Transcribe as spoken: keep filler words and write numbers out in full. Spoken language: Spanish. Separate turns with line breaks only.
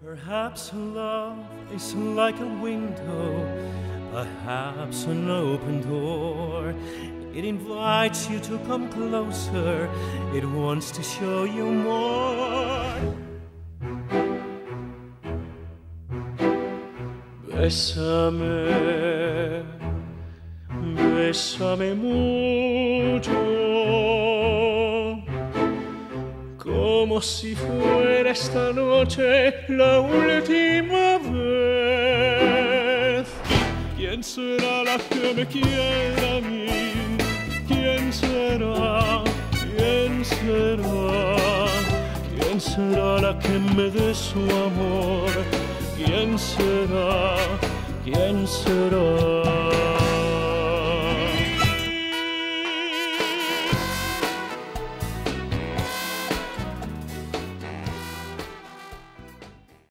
Perhaps love is like a window, perhaps an open door. It invites you to come closer, it wants to show you more. Bésame, bésame mucho, como si fuera esta noche la última vez. ¿Quién será la que me quiera a mí? ¿Quién será? ¿Quién será? ¿Quién será la que me dé su amor? ¿Quién será? ¿Quién será?